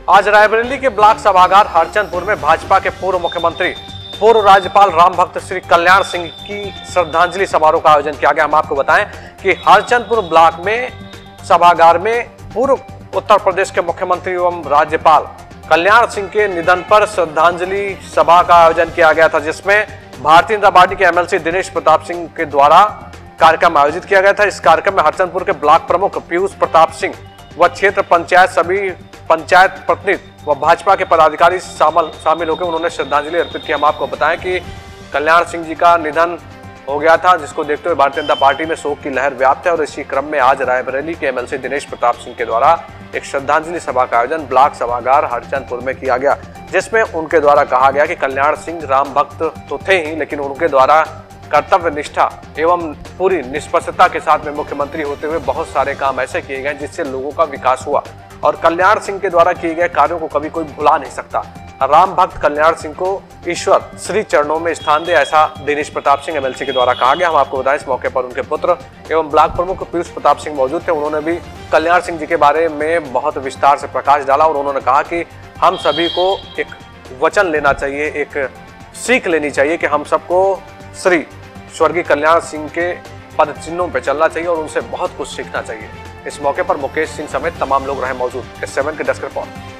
आज रायबरेली के ब्लॉक सभागार हरचंदपुर में भाजपा के पूर्व मुख्यमंत्री पूर्व राज्यपाल राम भक्त श्री कल्याण सिंह की श्रद्धांजलि समारोह का आयोजन किया गया। हम आपको बताएं कि हरचंदपुर ब्लॉक में सभागार में पूर्व उत्तर प्रदेश के मुख्यमंत्री एवं राज्यपाल कल्याण सिंह के निधन पर श्रद्धांजलि सभा का आयोजन किया गया था, जिसमें भारतीय जनता पार्टी के एमएलसी दिनेश प्रताप सिंह के द्वारा कार्यक्रम आयोजित किया गया था। इस कार्यक्रम में हरचंदपुर के ब्लॉक प्रमुख पीयूष प्रताप सिंह व क्षेत्र पंचायत सभी पंचायत प्रतिनिधि व भाजपा के पदाधिकारी शामिल होकर उन्होंने श्रद्धांजलि अर्पित की। हम आपको बताएं कि कल्याण सिंह जी का निधन हो गया था, जिसको देखते हुए भारतीय जनता पार्टी में शोक की लहर व्याप्त है और इसी क्रम में आज रायबरेली के एमएलसी दिनेश प्रताप सिंह के द्वारा एक श्रद्धांजलि सभा का आयोजन ब्लॉक सभागार हरचंदपुर में किया गया, जिसमें उनके द्वारा कहा गया कि कल्याण सिंह राम भक्त तो थे ही, लेकिन उनके द्वारा कर्तव्य निष्ठा एवं पूरी निष्पक्षता के साथ में मुख्यमंत्री होते हुए बहुत सारे काम ऐसे किए गए जिससे लोगों का विकास हुआ और कल्याण सिंह के द्वारा किए गए कार्यों को कभी कोई भुला नहीं सकता। राम भक्त कल्याण सिंह को ईश्वर श्री चरणों में स्थान दे, ऐसा दिनेश प्रताप सिंह एमएलसी के द्वारा कहा गया। हम आपको बताएं इस मौके पर उनके पुत्र एवं ब्लॉक प्रमुख पीयूष प्रताप सिंह मौजूद थे। उन्होंने भी कल्याण सिंह जी के बारे में बहुत विस्तार से प्रकाश डाला और उन्होंने कहा कि हम सभी को एक वचन लेना चाहिए, एक सीख लेनी चाहिए कि हम सबको श्री स्वर्गीय कल्याण सिंह के पद चिन्हों पर चलना चाहिए और उनसे बहुत कुछ सीखना चाहिए। इस मौके पर मुकेश सिंह समेत तमाम लोग रहे मौजूद। S7 के डेस्क रिपोर्ट।